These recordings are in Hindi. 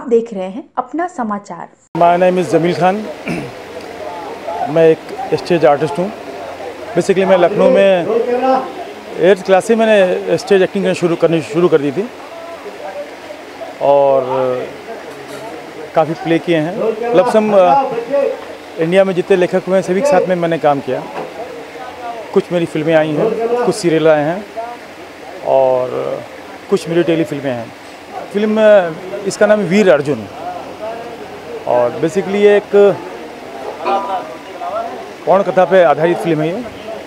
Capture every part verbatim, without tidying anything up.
आप देख रहे हैं अपना समाचार। My name is Jameel Khan. मैं एक स्टेज आर्टिस्ट हूँ। बेसिकली मैं लखनऊ में एट्थ क्लास से मैंने स्टेज एक्टिंग करनी शुरू करनी शुरू कर दी थी और काफ़ी प्ले किए हैं। लपसम इंडिया में जितने लेखक हुए हैं सभी के साथ में मैंने काम किया। कुछ मेरी फिल्में आई हैं, कुछ सीरियल आए हैं और कुछ मेरी टेली फिल्में हैं। फिल्म इसका नाम है वीर अर्जुन और बेसिकली ये एक पौराण कथा पे आधारित फिल्म है। ये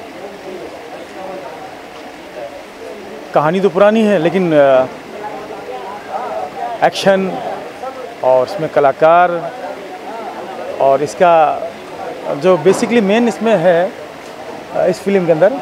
कहानी तो पुरानी है लेकिन एक्शन और इसमें कलाकार और इसका जो बेसिकली मेन इसमें है इस फिल्म के अंदर,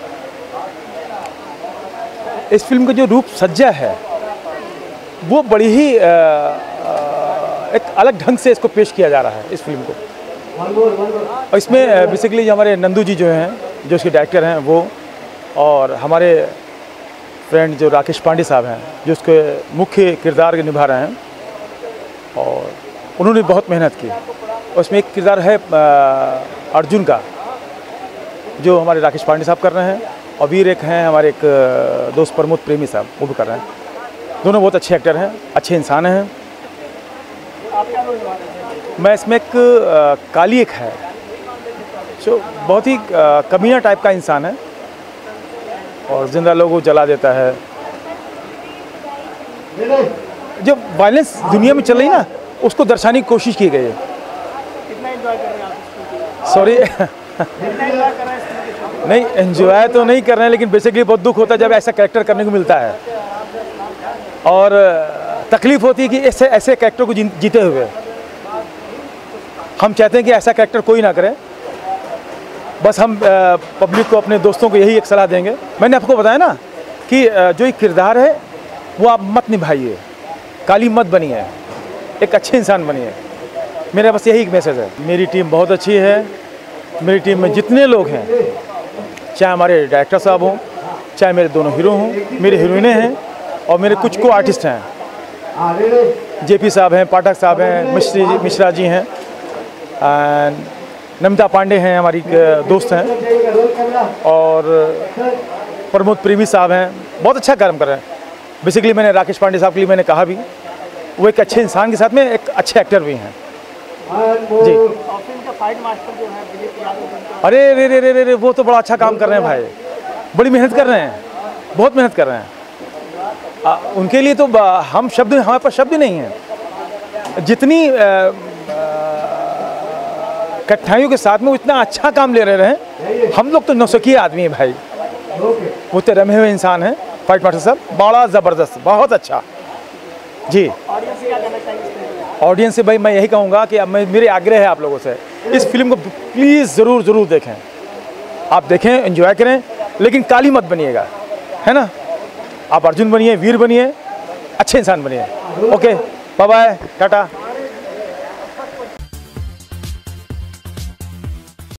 इस फिल्म का जो रूप सज्जा है वो बड़ी ही एक अलग ढंग से इसको पेश किया जा रहा है इस फिल्म को। और इसमें बेसिकली जो हमारे नंदू जी जो हैं, जो इसके डायरेक्टर हैं वो, और हमारे फ्रेंड जो राकेश पांडे साहब हैं जो उसके मुख्य किरदार निभा रहे हैं और उन्होंने बहुत मेहनत की। और इसमें एक किरदार है अर्जुन का जो हमारे राकेश पांडे साहब कर रहे हैं और वीर एक हैं हमारे एक दोस्त प्रमोद प्रेमी साहब, वो भी कर रहे हैं। दोनों बहुत अच्छे एक्टर हैं, अच्छे इंसान हैं। मैं इसमें एक काली एक है जो बहुत ही कमीना टाइप का इंसान है और जिंदा लोगों को जला देता है। जो वायलेंस दुनिया में चल रही ना उसको दर्शाने की कोशिश की गई है। कितना एंजॉय कर रहे हैं आप? सॉरी नहीं, एंजॉय तो नहीं कर रहे हैं लेकिन बेसिकली बहुत दुख होता है जब ऐसा कैरेक्टर करने को मिलता है और तकलीफ होती है कि ऐसे ऐसे कैरेक्टर को जीते हुए हम चाहते हैं कि ऐसा कैरेक्टर कोई ना करे। बस हम पब्लिक को, अपने दोस्तों को यही एक सलाह देंगे। मैंने आपको बताया ना कि जो एक किरदार है वो आप मत निभाइए, काली मत बनिए, एक अच्छे इंसान बनिए। मेरा बस यही एक मैसेज है। मेरी टीम बहुत अच्छी है। मेरी टीम में जितने लोग हैं, चाहे हमारे डायरेक्टर साहब हों, चाहे मेरे दोनों हीरो हों, मेरे हीरोइनें हैं और मेरे कुछ को आर्टिस्ट हैं। जेपी साहब हैं, पाठक साहब हैं, मिश्री मिश्रा जी हैं, एंड नमिता पांडे हैं, हमारी दोस्त हैं, और प्रमोद प्रेमी साहब हैं। बहुत अच्छा काम कर रहे हैं। बेसिकली मैंने राकेश पांडे साहब के लिए मैंने कहा भी, वो एक अच्छे इंसान के साथ में एक अच्छे एक्टर भी हैं जी। फाइट मास्टर जो है दिलीप यादव, अरे रे रे रे रे वो तो बड़ा अच्छा काम कर रहे हैं भाई, बड़ी मेहनत कर रहे हैं, बहुत मेहनत कर रहे हैं। आ, उनके लिए तो हम शब्द, हमारे पास शब्द नहीं है। जितनी कठिनाइयों के साथ में वो इतना अच्छा काम ले रहे हैं। हम लोग तो नौसिखिए आदमी हैं भाई, वो तो रमे हुए इंसान हैं। फाइट मास्टर साहब बड़ा ज़बरदस्त, बहुत अच्छा जी। ऑडियंस क्या कहना चाहिए? ऑडियंस से भाई मैं यही कहूँगा कि अब मैं, मेरे आग्रह है आप लोगों से, इस फिल्म को प्लीज़ ज़रूर ज़रूर देखें। आप देखें, एंजॉय करें, लेकिन काली मत बनिएगा, है ना। आप अर्जुन बनिए, वीर बनिए, अच्छे इंसान बनिए। Okay, bye bye, Tata.